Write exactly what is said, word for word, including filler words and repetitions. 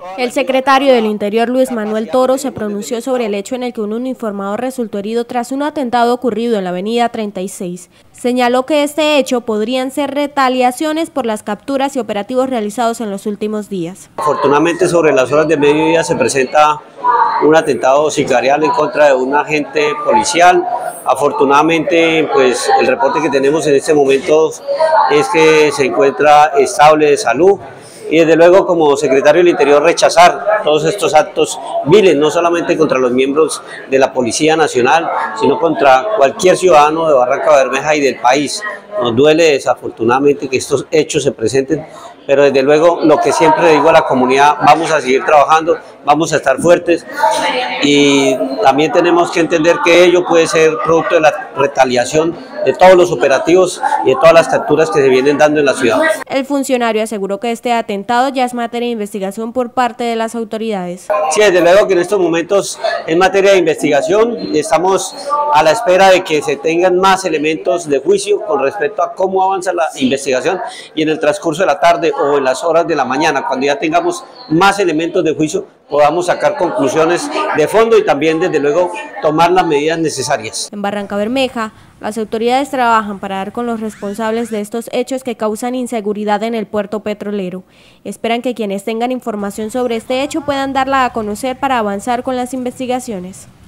El secretario del Interior, Luis Manuel Toro, se pronunció sobre el hecho en el que un uniformado resultó herido tras un atentado ocurrido en la avenida treinta y seis. Señaló que este hecho podrían ser retaliaciones por las capturas y operativos realizados en los últimos días. Afortunadamente, sobre las horas de mediodía se presenta un atentado sicarial en contra de un agente policial. Afortunadamente, pues el reporte que tenemos en este momento es que se encuentra estable de salud. Y desde luego, como secretario del Interior, rechazar todos estos actos viles, no solamente contra los miembros de la Policía Nacional, sino contra cualquier ciudadano de Barranca Bermeja y del país. Nos duele desafortunadamente que estos hechos se presenten, pero desde luego lo que siempre le digo a la comunidad, vamos a seguir trabajando, vamos a estar fuertes y también tenemos que entender que ello puede ser producto de la retaliación de todos los operativos y de todas las capturas que se vienen dando en la ciudad. El funcionario aseguró que este atentado ya es materia de investigación por parte de las autoridades. Sí, desde luego que en estos momentos es materia de investigación, estamos a la espera de que se tengan más elementos de juicio con respecto a cómo avanza la investigación y en el transcurso de la tarde o en las horas de la mañana, cuando ya tengamos más elementos de juicio, podamos sacar conclusiones de fondo y también desde luego tomar las medidas necesarias. En Barranca Bermeja, las autoridades trabajan para dar con los responsables de estos hechos que causan inseguridad en el puerto petrolero. Esperan que quienes tengan información sobre este hecho puedan darla a conocer para avanzar con las investigaciones.